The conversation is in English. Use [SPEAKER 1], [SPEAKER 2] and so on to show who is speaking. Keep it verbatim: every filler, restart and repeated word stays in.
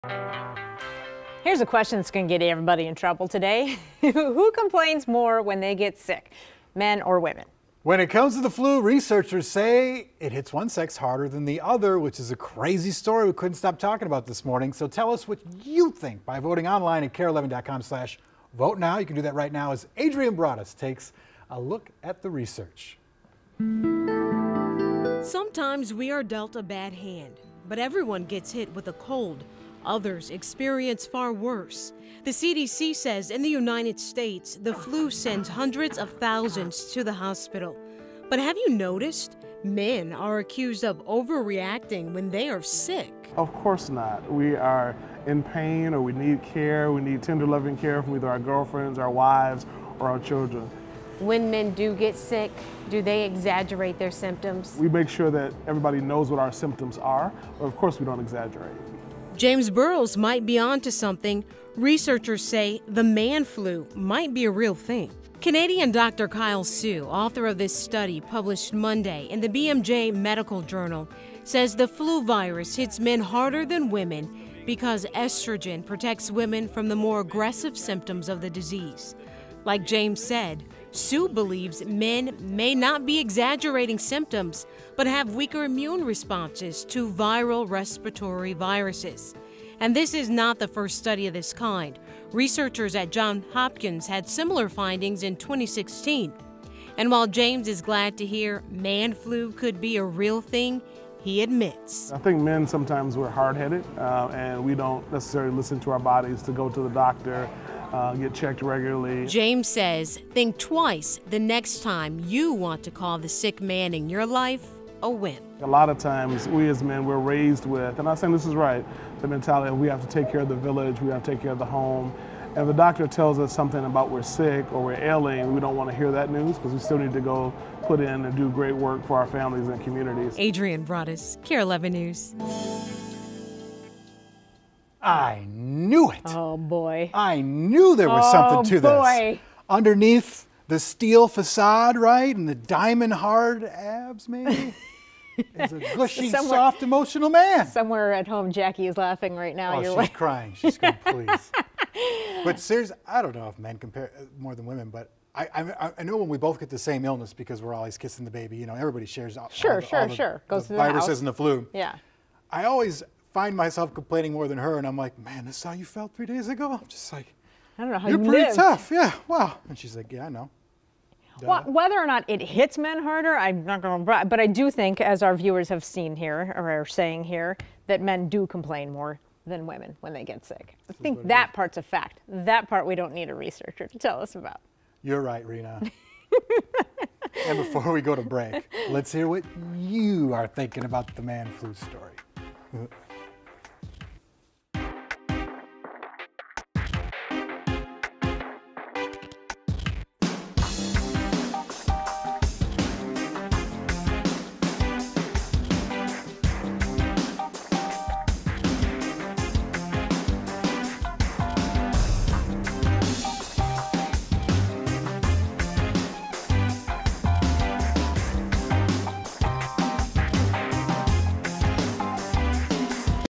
[SPEAKER 1] Here's a question that's going to get everybody in trouble today. Who complains more when they get sick, men or women?
[SPEAKER 2] When it comes to the flu, researchers say it hits one sex harder than the other, which is a crazy story we couldn't stop talking about this morning. So tell us what you think by voting online at K A R E eleven dot com slash vote now. You can do that right now as Adrian Broadus takes a look at the research.
[SPEAKER 3] Sometimes we are dealt a bad hand, but everyone gets hit with a cold. Others experience far worse. The C D C says in the United States, the flu sends hundreds of thousands to the hospital. But have you noticed? Men are accused of overreacting when they are sick.
[SPEAKER 4] Of course not. We are in pain or we need care. We need tender loving care from either our girlfriends, our wives, or our children.
[SPEAKER 5] When men do get sick, do they exaggerate their symptoms?
[SPEAKER 4] We make sure that everybody knows what our symptoms are, but of course we don't exaggerate.
[SPEAKER 3] James Burrows might be onto something. Researchers say the man flu might be a real thing. Canadian Doctor Kyle Sue, author of this study published Monday in the B M J Medical Journal, says the flu virus hits men harder than women because estrogen protects women from the more aggressive symptoms of the disease. Like James said, Sue believes men may not be exaggerating symptoms, but have weaker immune responses to viral respiratory viruses. And this is not the first study of this kind. Researchers at Johns Hopkins had similar findings in twenty sixteen. And while James is glad to hear man flu could be a real thing, he admits.
[SPEAKER 4] I think men sometimes we're hard-headed uh, and we don't necessarily listen to our bodies to go to the doctor, uh, get checked regularly.
[SPEAKER 3] James says, think twice the next time you want to call the sick man in your life a wimp.
[SPEAKER 4] A lot of times we as men, we're raised with, and I'm not saying this is right, the mentality of we have to take care of the village, we have to take care of the home. If the doctor tells us something about we're sick or we're ailing, we don't want to hear that news because we still need to go put in and do great work for our families and communities.
[SPEAKER 3] Adrian Broadus, K A R E eleven News.
[SPEAKER 2] I knew it.
[SPEAKER 1] Oh, boy.
[SPEAKER 2] I knew there was
[SPEAKER 1] Oh,
[SPEAKER 2] something to
[SPEAKER 1] boy.
[SPEAKER 2] this. Underneath the steel facade, right, and the diamond hard abs, maybe, is a gushy,
[SPEAKER 1] Somewhere-
[SPEAKER 2] soft, emotional man.
[SPEAKER 1] Somewhere at home, Jackie is laughing right now.
[SPEAKER 2] Oh,
[SPEAKER 1] You're
[SPEAKER 2] she's
[SPEAKER 1] like,
[SPEAKER 2] crying. She's going, please. But seriously, I don't know if men compare uh, more than women, but I, I I know when we both get the same illness because we're always kissing the baby, you know, everybody shares all,
[SPEAKER 1] Sure,
[SPEAKER 2] all the,
[SPEAKER 1] sure,
[SPEAKER 2] all the,
[SPEAKER 1] sure. Goes
[SPEAKER 2] the
[SPEAKER 1] through the
[SPEAKER 2] viruses
[SPEAKER 1] house.
[SPEAKER 2] and the flu.
[SPEAKER 1] yeah.
[SPEAKER 2] I always find myself complaining more than her, and I'm like, man, this is how you felt three days ago? I'm just like,
[SPEAKER 1] I don't know how
[SPEAKER 2] you're
[SPEAKER 1] you
[SPEAKER 2] pretty
[SPEAKER 1] lived.
[SPEAKER 2] tough. Yeah, wow. And she's like, yeah, I know. Duh.
[SPEAKER 1] Well, whether or not it hits men harder, I'm not going to, but I do think, as our viewers have seen here, or are saying here, that men do complain more than women when they get sick. I think that part's a fact. That part we don't need a researcher to tell us about.
[SPEAKER 2] You're right, Rena. And before we go to break, let's hear what you are thinking about the man flu story.